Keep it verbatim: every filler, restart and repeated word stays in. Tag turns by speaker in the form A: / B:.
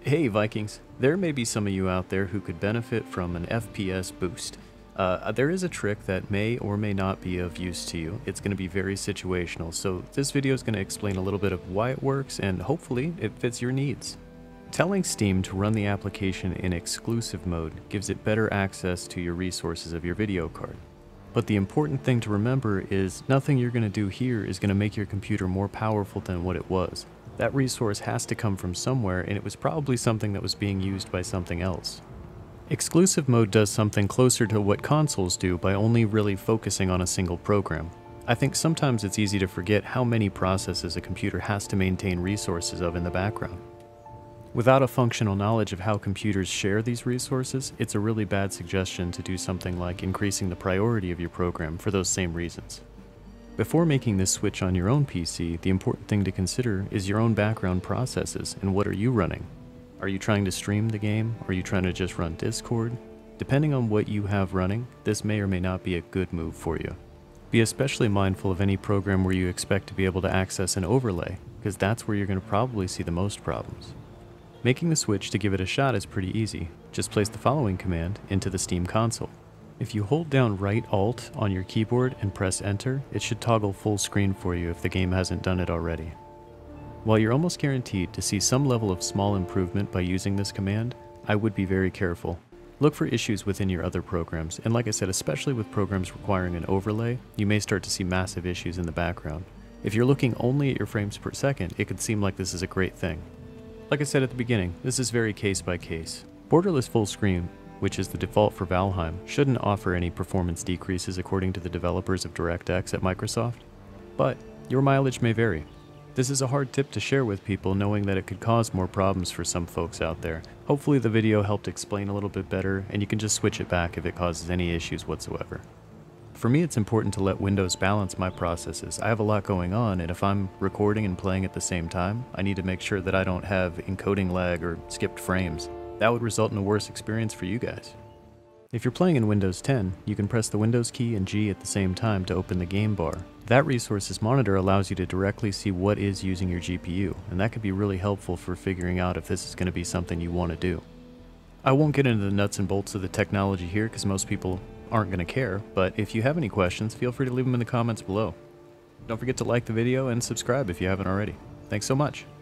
A: Hey Vikings, there may be some of you out there who could benefit from an F P S boost. Uh, there is a trick that may or may not be of use to you. It's going to be very situational, so this video is going to explain a little bit of why it works and hopefully it fits your needs. Telling Steam to run the application in exclusive mode gives it better access to your resources of your video card. But the important thing to remember is nothing you're going to do here is going to make your computer more powerful than what it was. That resource has to come from somewhere, and it was probably something that was being used by something else. Exclusive mode does something closer to what consoles do by only really focusing on a single program. I think sometimes it's easy to forget how many processes a computer has to maintain resources of in the background. Without a functional knowledge of how computers share these resources, it's a really bad suggestion to do something like increasing the priority of your program for those same reasons. Before making this switch on your own P C, the important thing to consider is your own background processes and what are you running. Are you trying to stream the game? Or are you trying to just run Discord? Depending on what you have running, this may or may not be a good move for you. Be especially mindful of any program where you expect to be able to access an overlay, because that's where you're going to probably see the most problems. Making the switch to give it a shot is pretty easy. Just place the following command into the Steam console. If you hold down right Alt on your keyboard and press enter, it should toggle full screen for you if the game hasn't done it already. While you're almost guaranteed to see some level of small improvement by using this command, I would be very careful. Look for issues within your other programs, and like I said, especially with programs requiring an overlay, you may start to see massive issues in the background. If you're looking only at your frames per second, it could seem like this is a great thing. Like I said at the beginning, this is very case by case. Borderless full screen, which is the default for Valheim, shouldn't offer any performance decreases according to the developers of DirectX at Microsoft, but your mileage may vary. This is a hard tip to share with people, knowing that it could cause more problems for some folks out there. Hopefully the video helped explain a little bit better, and you can just switch it back if it causes any issues whatsoever. For me, it's important to let Windows balance my processes. I have a lot going on, and if I'm recording and playing at the same time, I need to make sure that I don't have encoding lag or skipped frames. That would result in a worse experience for you guys. If you're playing in Windows ten, you can press the Windows key and G at the same time to open the game bar. That Resources Monitor allows you to directly see what is using your G P U, and that could be really helpful for figuring out if this is going to be something you want to do. I won't get into the nuts and bolts of the technology here because most people aren't going to care, but if you have any questions, feel free to leave them in the comments below. Don't forget to like the video and subscribe if you haven't already. Thanks so much.